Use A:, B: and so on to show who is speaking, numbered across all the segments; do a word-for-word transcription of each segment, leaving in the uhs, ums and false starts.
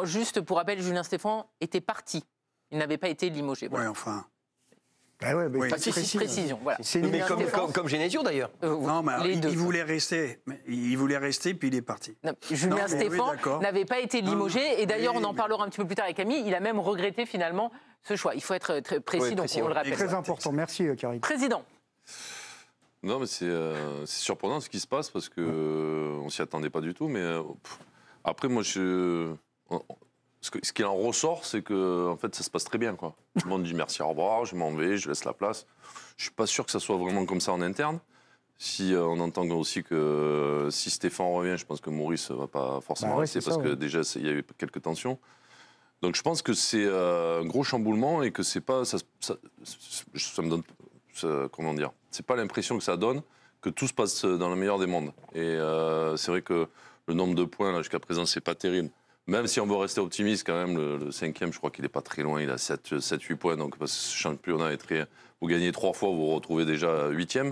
A: juste pour rappel, Julien Stéphan était parti. Il n'avait pas été limogé.
B: Voilà. Ouais, enfin...
C: Ah ouais, mais
B: oui.
C: pas
A: Précis,
C: précis,
A: précision, voilà.
D: Mais comme, comme, comme Genesio d'ailleurs.
A: Euh,
B: non, mais
A: les
B: il,
A: deux.
B: il voulait rester. Il voulait rester, puis il est parti.
A: Non, Julien
B: non,
A: Stéphan
B: oui,
A: n'avait pas été limogé.
B: Non,
A: et d'ailleurs,
B: oui,
A: on en
B: mais...
A: parlera un petit peu plus tard avec Camille. Il a même regretté finalement ce choix. Il faut être très précis,
D: oui,
A: donc
D: précis,
A: on
D: ouais.
A: le rappelle.
C: Très important. Merci, Karim.
A: Président.
E: Non, mais c'est euh, surprenant ce qui se passe parce qu'on euh, ne s'y attendait pas du tout. Mais euh, pff, après, moi, je, on, ce, que, ce qui en ressort, c'est que en fait, ça se passe très bien, quoi. Tout le monde dit merci, au revoir, je m'en vais, je laisse la place. Je ne suis pas sûr que ça soit vraiment comme ça en interne. Si euh, on entend aussi que euh, si Stéphane revient, je pense que Maurice ne va pas forcément
C: bah ouais,
E: rester parce
C: ça,
E: que
C: ouais.
E: déjà, il y a eu quelques tensions. Donc je pense que c'est euh, un gros chamboulement et que c'est pas... Ça, ça, ça me donne... Ça, comment dire, c'est pas l'impression que ça donne que tout se passe dans le meilleur des mondes. Et euh, c'est vrai que le nombre de points là jusqu'à présent c'est pas terrible. Même si on veut rester optimiste quand même, le, le cinquième, je crois qu'il est pas très loin, il a sept huit points. Donc parce que ce championnat est très, vous gagnez trois fois, vous vous retrouvez déjà huitième.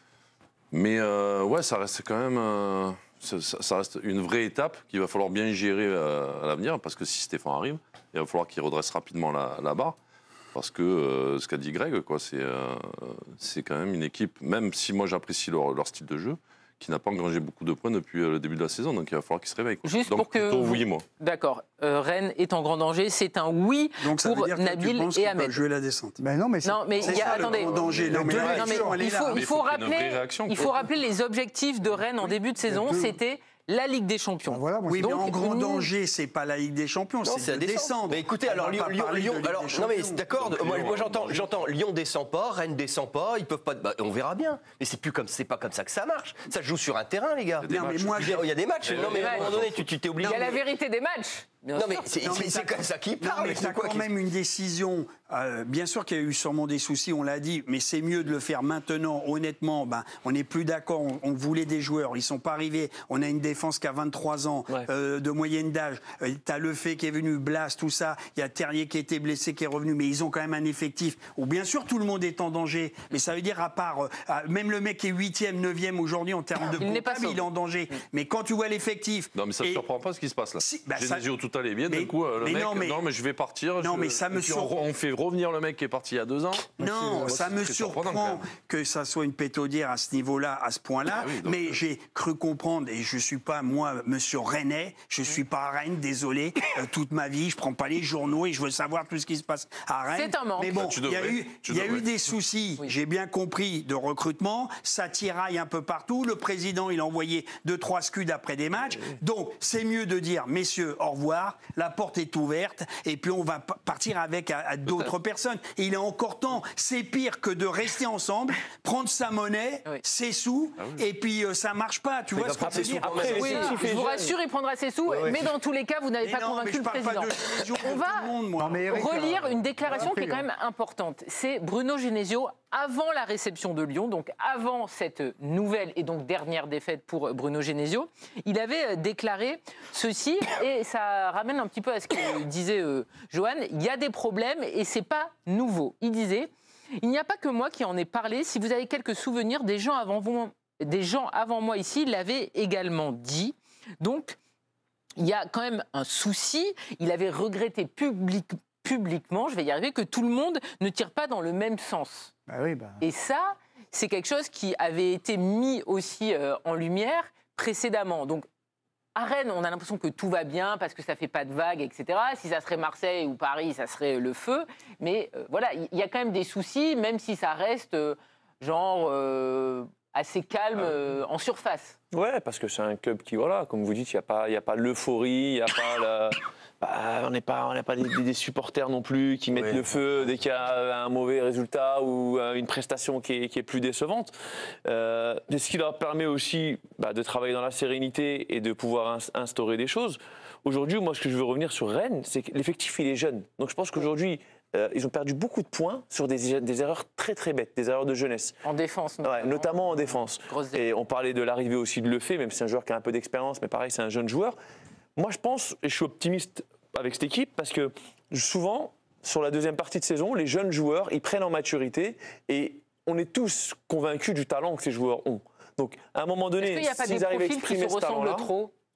E: Mais euh, ouais, ça reste quand même, euh, ça, ça reste une vraie étape qu'il va falloir bien gérer euh, à l'avenir parce que si Stéphane arrive, il va falloir qu'il redresse rapidement la, la barre. Parce que euh, ce qu'a dit Greg, quoi, c'est, euh, c'est quand même une équipe, même si moi j'apprécie leur, leur style de jeu, qui n'a pas engrangé beaucoup de points depuis le début de la saison. Donc il va falloir qu'ils se réveillent. Quoi.
A: Juste
E: donc
A: pour que
E: plutôt
A: vous...
E: oui, moi.
A: D'accord. Euh, Rennes est en grand danger. C'est un oui
B: donc, ça
A: pour
B: veut dire
A: Nabil
B: que tu
A: et Ahmed.
B: jouer la descente.
C: Ben non, mais
A: non, mais il y a... attendez.
B: Danger. Non, mais
A: non,
B: là,
A: mais
B: elle est
A: il faut,
B: là.
A: il faut rappeler,
E: réaction,
A: il faut rappeler les objectifs de Rennes en début de saison.
C: deux.
A: C'était la Ligue des Champions.
C: Ben voilà, moi,
B: Oui,
C: c'est-
B: mais en
A: Donc,
B: grand
A: nous-
B: danger, c'est pas la Ligue des Champions,
D: Non,
B: c'est
D: la
B: de descendre.
D: Mais écoutez,
B: On
D: alors
B: va
D: Lyon,
B: pas
D: Lyon,
B: parler
D: Lyon
B: de Ligue
D: alors
B: des
D: non mais
B: Champions.
D: d'accord.
E: Donc,
D: Moi,
E: Lyon,
D: moi j'entends,
E: danger.
D: j'entends. Lyon descend pas, Rennes descend pas, ils peuvent pas. Bah, on verra bien. Mais c'est plus comme, c'est pas comme ça que ça marche. Ça se joue sur un terrain, les gars.
E: Il y a des
B: Non, mais
E: matchs.
B: moi,
D: Il y a- il y a des matchs.
E: Mais
D: Non mais
E: oui,
D: à un moment
E: oui.
D: donné, tu tu t'es obligé.
A: Il y a la vérité des matchs. Bien
D: Non
A: sûr.
D: mais c'est
B: Non, mais
D: c'est- c'est
B: t'as-
D: comme ça qu'il
B: Non,
D: parle.
B: mais
D: c'est
B: t'as
D: quoi
B: quand
D: qui-
B: même une décision. euh, bien sûr qu'il y a eu sûrement des soucis, on l'a dit, mais c'est mieux de le faire maintenant. Honnêtement, ben, on n'est plus d'accord. On, on voulait des joueurs, ils sont pas arrivés. On a une défense qui a vingt-trois ans
D: Ouais.
B: euh, de moyenne d'âge. Euh, t'as le fait qui est venu, Blas, tout ça. Il y a Terrier qui a été blessé, qui est revenu, mais ils ont quand même un effectif où bien sûr tout le monde est en danger. Mais ça veut dire à part, euh, à- même le mec qui est huitième, neuvième aujourd'hui en termes de
A: Il n'est pas
B: comptable,
A: sauvé.
B: il est en danger. Mais quand tu vois l'effectif,
E: Non, mais ça ne
B: et-
E: surprend pas ce qui se passe là.
B: Si, bah, ça-
E: Genesio, tout allait bien,
B: Mais-
E: d'un coup, euh, le
B: mais
E: mec,
B: non, mais-
E: non, mais je vais partir.
B: Non,
E: je-
B: mais ça me
E: et puis
B: sur-
E: on, on fait revenir le mec qui est parti il y a deux ans.
B: Non,
E: C'est-
B: ça
E: c'est
B: me
E: très surprenant, quand
B: surprend
E: même.
B: que ça soit une pétaudière à ce niveau-là, à ce point-là.
E: Ah oui, donc,
B: mais
E: euh,
B: j'ai cru comprendre, et je suis pas, moi, monsieur Rennais, je suis pas à Rennes, désolé, euh, toute ma vie, je prends pas les journaux et je veux savoir tout ce qui se passe à Rennes.
A: C'est un manque.
B: Mais bon,
E: Bah, tu
B: il y a
E: devrais,
B: eu,
E: tu
B: il y a eu
E: devrais.
B: des soucis, j'ai bien compris, de recrutement, ça tiraille un peu partout, le président, il a envoyé deux, trois scuds après des matchs, donc c'est mieux de dire, messieurs, au revoir, la porte est ouverte, et puis on va pa- partir avec à, à d'autres personnes. Et il est encore temps, c'est pire que de rester ensemble, prendre sa monnaie,
A: Oui.
B: ses sous, et puis euh, ça marche pas, tu
D: Mais
B: vois
D: il
B: ce
D: va
B: que je veux
D: prendre ses
B: dire
D: sous quand même.
A: Oui,
D: L'effectif est
A: je vous
D: jeune.
A: rassure, il prendra ses sous,
D: Ouais, ouais.
A: mais dans tous les cas, vous n'avez
B: Mais
A: pas
B: non,
A: convaincu
B: mais je
A: le
B: parle pas
A: président.
B: de Genesio pour
A: On
B: tout
A: va
B: le monde, moi.
C: Non, mais Eric,
A: relire
C: euh,
A: une déclaration qui est
C: après,
A: quand même importante. C'est Bruno Genesio, avant la réception de Lyon, donc avant cette nouvelle et donc dernière défaite pour Bruno Genesio, il avait déclaré ceci, et ça ramène un petit peu à ce que disait euh, Johan, il y a des problèmes et c'est pas nouveau. Il disait, il n'y a pas que moi qui en ai parlé, si vous avez quelques souvenirs, des gens avant, vous, des gens avant moi ici l'avaient également dit. Donc, il y a quand même un souci. Il avait regretté public, publiquement, je vais y arriver, que tout le monde ne tire pas dans le même sens.
C: Bah oui, bah.
A: Et ça, c'est quelque chose qui avait été mis aussi euh, en lumière précédemment. Donc, à Rennes, on a l'impression que tout va bien parce que ça ne fait pas de vagues, et cetera. Si ça serait Marseille ou Paris, ça serait le feu. Mais euh, voilà, il y a quand même des soucis, même si ça reste euh, genre euh, assez calme euh, en surface.
F: Ouais, parce que c'est un club qui, voilà, comme vous dites, il n'y a pas, il y a pas l'euphorie, il n'y a pas la... Bah, on n'est pas, on n'a pas des, des supporters non plus qui mettent
D: Ouais.
F: le feu dès qu'il y a un mauvais résultat ou une prestation qui est, qui est plus décevante. Euh, ce qui leur permet aussi bah, de travailler dans la sérénité et de pouvoir ins- instaurer des choses. Aujourd'hui, moi, ce que je veux revenir sur Rennes, c'est que l'effectif, il est jeune. Donc je pense qu'aujourd'hui, euh, ils ont perdu beaucoup de points sur des, des erreurs très très bêtes, des erreurs de jeunesse.
A: En défense, notamment.
F: Ouais, notamment en défense.
A: Grosse
F: Et on parlait de l'arrivée aussi de Lefebvre, même si c'est un joueur qui a un peu d'expérience, mais pareil, c'est un jeune joueur. Moi, je pense, et je suis optimiste avec cette équipe, parce que souvent, sur la deuxième partie de saison, les jeunes joueurs, ils prennent en maturité et on est tous convaincus du talent que ces joueurs ont. Donc, à un moment
A: Est-ce
F: donné,
A: qu'il n'y a pas des
F: s'ils arrivent à
A: profils qui
F: exprimer
A: se
F: ce talent-là...
A: ressemblent trop ?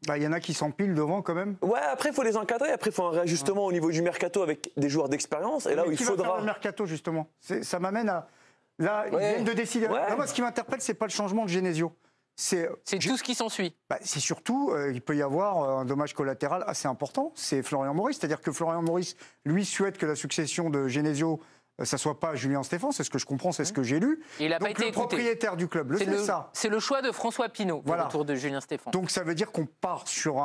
C: Bah, y en a qui s'empilent devant quand même.
F: Ouais, après, il faut les encadrer. Après, il faut un réajustement au niveau du mercato avec des joueurs d'expérience. Et là
C: Mais
F: où il
C: qui va
F: faudra.
C: faire le mercato, justement. C'est- Ça m'amène à. Là, ils
D: Ouais.
C: viennent de décider.
F: Ouais.
C: Non, moi, ce qui m'interpelle, c'est pas le changement de Genesio. C'est
A: C'est tout ce qui s'ensuit.
C: bah, c'est surtout, euh, il peut y avoir euh, un dommage collatéral assez important, c'est Florian Maurice. C'est-à-dire que Florian Maurice, lui, souhaite que la succession de Genesio, euh, ça soit pas Julien Stéphan, c'est ce que je comprends, c'est ce que j'ai lu.
A: Et il n'a pas
C: Donc
A: été
C: le
A: écouté.
C: propriétaire du club le
A: C'est
C: sait,
A: le,
C: ça.
A: c'est le choix de François Pinault
C: Voilà.
A: autour de Julien Stéphan.
C: Donc ça veut dire qu'on part sur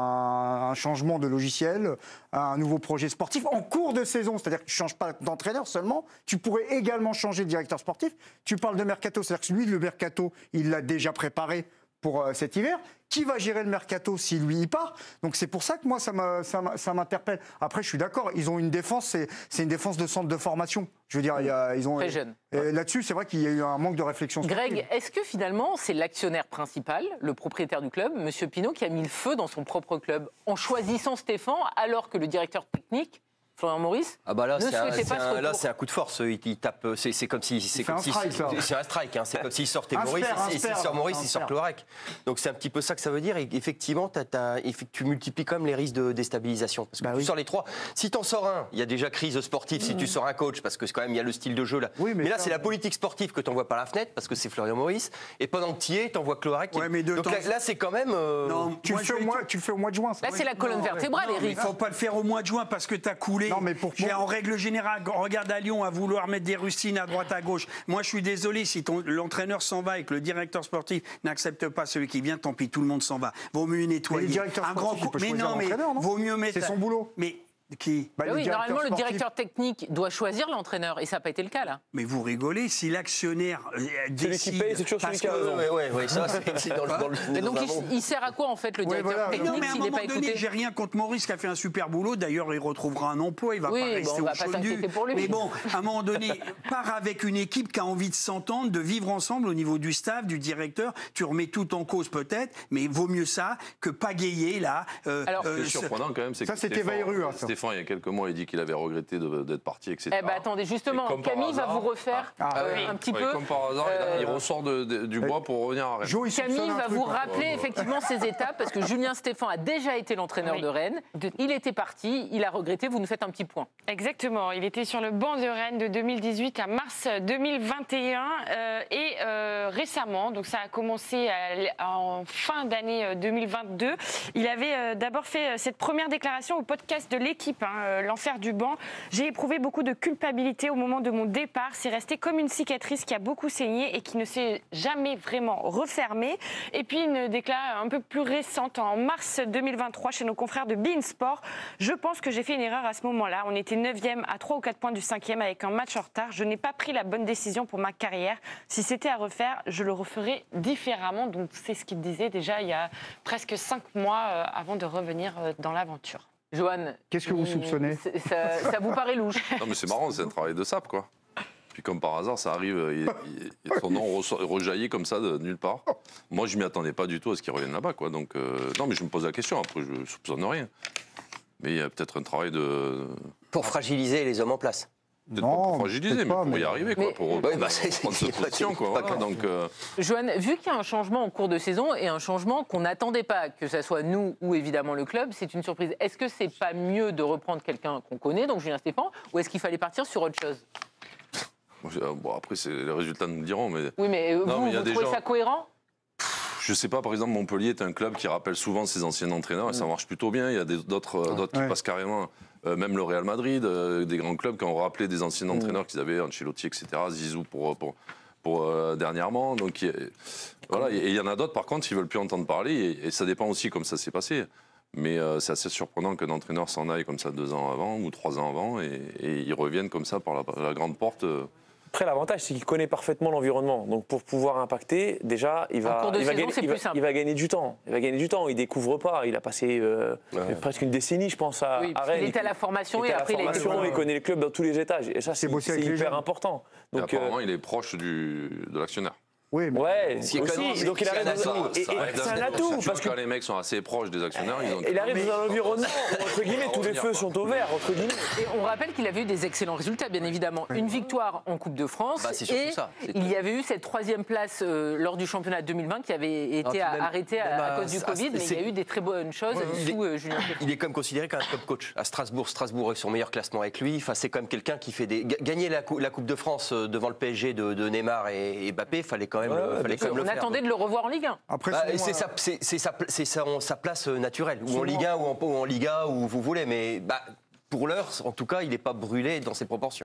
C: un, un changement de logiciel, un nouveau projet sportif en cours de saison. C'est-à-dire que tu ne changes pas d'entraîneur seulement, tu pourrais également changer de directeur sportif. Tu parles de mercato, c'est-à-dire que lui, le mercato, il l'a déjà préparé pour euh, cet hiver. Qui va gérer le mercato si lui y part? Donc c'est pour ça que moi ça m'a- ça m'a- ça m'interpelle. Après je suis d'accord, ils ont une défense, c'est c'est une défense de centre de formation. Je veux dire, il y a- ils ont
A: Très jeune.
C: et là-dessus, c'est vrai qu'il y a eu un manque de réflexion. sportive.
A: Greg, est-ce que finalement c'est l'actionnaire principal, le propriétaire du club, M. Pinault, qui a mis le feu dans son propre club en choisissant Stéphan alors que le directeur technique, Florian Maurice,
D: Ah bah là,
A: ne
D: c'est un,
A: souhaitait
D: c'est
A: pas ce
D: un- là,
A: retour?
D: c'est un coup de force. Il, il tape. C'est c'est comme si. C'est
C: fait
D: comme
C: un
D: si.
C: strike, ça.
D: C'est un strike. Hein, c'est comme s'il sortait
C: Un
D: Maurice.
C: sper, un
D: Et s'il
C: sper,
D: sort Maurice,
C: un
D: il sort
C: sper.
D: Cloarec. Donc c'est un petit peu ça que ça veut dire. Et effectivement, t'as- t'as- effe- tu multiplies quand même les risques de déstabilisation. Parce que
C: Bah
D: tu
C: oui.
D: sors les trois. Si t'en sors un, il y a déjà crise sportive. Si tu sors un coach, parce que quand même il y a le style de jeu là.
C: Oui, mais
D: mais là,
C: ça,
D: c'est la
C: on-
D: politique sportive que t'envoies par la fenêtre parce que c'est Florian Maurice. Et pendant que tu y es, t'envoies Cloarec. qui-
B: Ouais, mais de
D: Donc
B: temps-
D: là, là, c'est quand même. euh,
B: Non,
C: Tu,
B: moi,
C: le
B: je
C: fais au
B: vais
C: mois,
B: tout-
C: tu le fais au mois de juin. ça.
A: Là, c'est la colonne
B: Non,
A: vertébrale,
B: non, mais
A: Eric.
B: il ne faut pas le faire au mois de juin parce que tu as coulé.
C: Non, mais pour-
B: J'ai- En règle générale, regarde à Lyon à vouloir mettre des rustines à droite à gauche. Moi, je suis désolé, si ton- l'entraîneur s'en va et que le directeur sportif n'accepte pas celui qui vient, tant pis, tout le monde s'en va. Vaut mieux nettoyer.
C: Mais le directeur
B: un
C: sportif,
B: grand
C: il
B: coup.
C: peut
B: Mais
C: choisir
B: non, mais
C: l'entraîneur, non
B: vaut mieux mettre.
C: C'est son boulot.
B: Mais qui
C: Bah,
A: Bah
C: le
A: oui,
C: directeur
A: normalement, le
C: sportif-
A: directeur technique doit choisir l'entraîneur, et ça n'a pas été le cas là.
B: Mais vous rigolez, si l'actionnaire euh,
F: qui
B: décide.
F: paye, c'est toujours
B: parce
F: celui qui a
B: que-
F: raison.
D: Ouais, ouais, ouais, ça, c'est c'est dans le. dans le-
A: Et
D: dans
A: donc,
D: un
A: il,
D: monde.
A: il sert à quoi en fait le
C: Ouais,
A: directeur
C: voilà.
A: technique
B: Non, mais à un
A: s'il n'est
B: moment
A: pas
B: donné,
A: écouté?
B: j'ai rien contre Maurice qui a fait un super boulot. D'ailleurs, il retrouvera un emploi, il va
A: Oui,
B: pas
A: bon,
B: rester
A: on va
B: au
A: pas
B: chaud
A: s'inquiéter
B: nu.
A: pour lui.
B: Mais bon, à un moment donné, pars avec une équipe qui a envie de s'entendre, de vivre ensemble au niveau du staff, du directeur. Tu remets tout en cause peut-être, mais vaut mieux ça que pagayer là. euh,
A: Alors-
E: Ce qui
B: euh,
E: est surprenant quand même, c'est
C: Ça,
E: que
C: c'était
E: Stéphane,
C: Bayrou, hein, ça.
E: Stéphane, il y a quelques mois, il dit qu'il avait regretté de- d'être parti, et cetera.
A: Eh ben attendez, justement,
E: Et comme par
A: Camille va
E: hasard-
A: vous refaire
C: Ah,
A: euh,
C: oui.
A: un petit
E: Ouais,
A: peu.
E: comme par hasard, il-
A: euh,
E: il ressort de- de- du bois pour revenir à Rennes.
C: Jo, il soupçonne
A: Camille
C: un
A: va
C: truc,
A: vous
C: hein.
A: rappeler effectivement ces étapes parce que Julien Stéphan a déjà été l'entraîneur
G: Oui.
A: de Rennes. Il était parti, il a regretté. Vous nous faites un petit point.
G: Exactement, il était sur le banc de Rennes de deux mille dix-huit à mars deux mille vingt et un euh, et euh, récemment, donc ça a commencé à l- en fin d'année euh, deux mille vingt-deux, il avait euh, d'abord fait euh, cette première déclaration au podcast de l'équipe, hein, euh, l'enfer du banc. J'ai éprouvé beaucoup de culpabilité au moment de mon départ, c'est resté comme une cicatrice qui a beaucoup saigné et qui ne s'est jamais vraiment refermée. Et puis une déclaration un peu plus récente en mars deux mille vingt-trois chez nos confrères de beIN Sport. Je pense que j'ai fait une erreur à ce moment-là. On était neuvième à trois ou quatre points du cinquième avec un match en retard. Je n'ai pas pris la bonne décision pour ma carrière. Si c'était à refaire, je le referais différemment. Donc c'est ce qu'il disait déjà il y a presque cinq mois euh, avant de revenir euh, dans l'aventure.
A: Johan,
C: Qu'est-ce que vous
A: il-
C: soupçonnez
A: c'est- ça, ça vous paraît louche?
E: Non, mais c'est marrant, c'est un travail de sape, quoi. Puis comme par hasard, ça arrive, il- il- son nom ressort- rejaillit comme ça de nulle part. Moi, je m'y attendais pas du tout à ce qu'il revienne là-bas, quoi. Donc, euh, non, mais je me pose la question. Après, je soupçonne rien. Mais il y a peut-être un travail de
D: Pour fragiliser les hommes en place.
E: peut-être pas pour fragiliser,
C: peut-être
E: mais
C: pas,
E: pour y
C: mais-
E: arriver, quoi.
A: Mais-
E: Pour,
D: Oui,
E: pour
D: bah, c'est-
E: prendre cette
D: c'est-
E: position, quoi.
D: pas
E: Voilà.
D: grave.
E: Donc, euh,
A: Johan, vu qu'il y a un changement en cours de saison et un changement qu'on n'attendait pas, que ce soit nous ou évidemment le club, c'est une surprise. Est-ce que c'est pas mieux de reprendre quelqu'un qu'on connaît, donc Julien Stéphan, ou est-ce qu'il fallait partir sur autre chose?
E: bon, après, c'est- les résultats nous le diront, mais
A: Oui, mais euh,
E: Non,
A: vous,
E: mais il y a
A: vous
E: des
A: trouvez
E: gens-
A: ça cohérent?
E: je sais pas, par exemple, Montpellier est un club qui rappelle souvent ses anciens entraîneurs et ça marche plutôt bien. Il y a des- d'autres euh, d'autres qui
C: Ouais.
E: passent carrément, euh, même le Real Madrid, euh, des grands clubs qui ont rappelé des anciens entraîneurs qu'ils avaient, Ancelotti, et cetera, Zizou pour, pour, pour euh, dernièrement. Donc il y a- voilà, et il y en a d'autres, par contre, ils veulent plus entendre parler et, et ça dépend aussi comme ça s'est passé. Mais euh, c'est assez surprenant qu'un entraîneur s'en aille comme ça deux ans avant ou trois ans avant et, et ils reviennent comme ça par la, la grande porte. euh,
F: Après, l'avantage, c'est qu'il connaît parfaitement l'environnement. Donc, pour pouvoir impacter, déjà, il va,
A: En cours de
F: il va,
A: saison,
F: gagner,
A: c'est
F: il va-
A: plus simple.
F: il va gagner du temps. Il va gagner du temps. Il découvre pas. Il a passé euh,
D: Ouais.
F: presque une décennie, je pense, à,
A: Oui,
F: à
A: parce
F: Rennes.
A: qu'il était à la formation
F: Il
A: et
F: était à la
A: après il a été
F: formation,
A: promu.
F: il connaît le club dans tous les étages. Et ça, c'est
C: bossé
F: c'est
C: avec les
F: hyper
C: jeunes.
F: important.
E: et
F: Donc, euh,
E: apparemment, il est proche du, de l'actionnaire.
C: Oui, mais
F: Ouais,
D: Ce qui est quand même-
F: aussi. Donc il
D: c'est
F: arrive
D: un
F: dans
D: atout.
F: un- et- et
E: Ça arrive
F: c'est un
E: dans-
F: atout
E: tu
F: parce
E: vois,
F: que
E: quand les mecs sont assez proches des actionnaires, ils ont.
F: il arrive dans un environnement où, entre guillemets, tous les
E: revenir,
F: feux
E: quoi.
F: sont au vert, entre guillemets.
A: Et on rappelle qu'il avait eu des excellents résultats, bien évidemment. Une victoire en Coupe de France
D: Bah, c'est surtout
A: et
D: ça. C'est
A: il
D: tout.
A: y avait eu cette troisième place euh, lors du championnat deux mille vingt qui avait été
D: puis même-
A: arrêtée à,
D: même
A: à
D: à-
A: cause du
D: à-
A: Covid, mais il y a
D: c'est-
A: eu des très bonnes choses
D: il est-
A: sous euh, Julien Clerc.
D: Il est comme considéré comme un top coach. À Strasbourg, Strasbourg est son meilleur classement avec lui. Enfin, c'est quand même quelqu'un qui fait des. Ga- Gagner la, cou- la Coupe de France euh, devant le P S G de, de Neymar et, et Mbappé, fallait quand même,
F: Ouais,
D: le-
F: ouais,
D: fallait
F: bien
D: quand même
A: On
D: le faire.
A: attendait de le revoir en Ligue un.
C: après,
D: Bah,
C: selon,
D: c'est
C: euh,
D: sa, c'est- c'est sa, c'est sa, sa place euh, naturelle, ou en
C: Selon-
D: Ligue un ou en, ou en Liga, où vous voulez. Mais bah, pour l'heure, en tout cas, il n'est pas brûlé dans ses proportions.